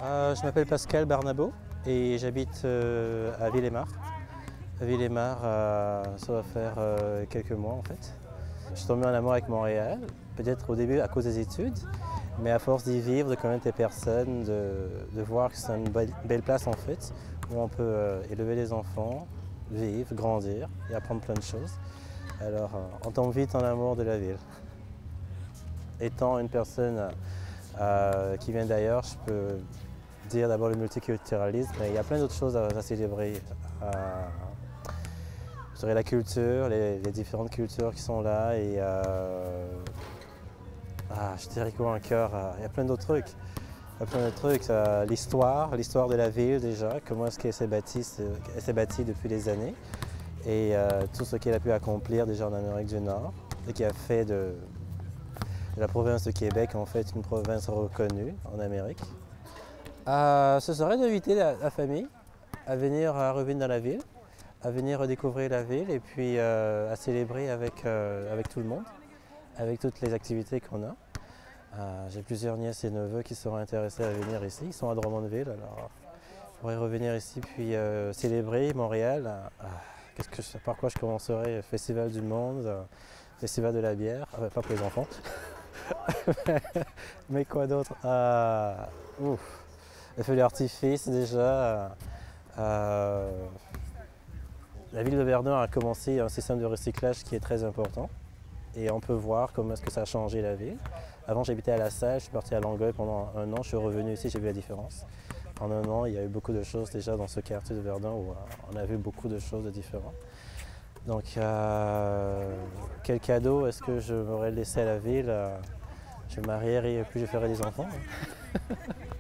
Je m'appelle Pascal Barnabo et j'habite à Villemar. À Villemar, ça va faire quelques mois en fait. Je suis tombé en amour avec Montréal, peut-être au début à cause des études, mais à force d'y vivre, de connaître les personnes, de voir que c'est une belle place en fait, où on peut élever les enfants, vivre, grandir et apprendre plein de choses. Alors on tombe vite en amour de la ville. Étant une personne qui vient d'ailleurs, je peux dire d'abord le multiculturalisme, mais il y a plein d'autres choses à célébrer. Je dirais la culture, les différentes cultures qui sont là et je dirais quoi encore, il y a plein d'autres trucs. Il y a plein d'autres trucs. L'histoire de la ville déjà, comment est-ce qu'elle s'est bâtie depuis des années et tout ce qu'elle a pu accomplir déjà en Amérique du Nord et qui a fait de la province de Québec en fait une province reconnue en Amérique. Ce serait d'inviter la famille à venir revenir dans la ville, à venir redécouvrir la ville et puis à célébrer avec tout le monde, avec toutes les activités qu'on a. J'ai plusieurs nièces et neveux qui seront intéressés à venir ici, ils sont à Drummondville, alors je pourrais revenir ici puis célébrer Montréal. Par quoi je commencerai? Festival du monde, festival de la bière, pas pour les enfants. Mais quoi d'autre? Le feu d'artifice déjà. La ville de Verdun a commencé un système de recyclage qui est très important et on peut voir comment est-ce que ça a changé la ville. Avant j'habitais à La Salle, je suis parti à Longueuil pendant un an, je suis revenu ici, j'ai vu la différence. En un an, il y a eu beaucoup de choses déjà dans ce quartier de Verdun où on a vu beaucoup de choses de différentes. Donc quel cadeau est-ce que je m'aurais laissé à la ville? Je me marierai et puis je ferai des enfants.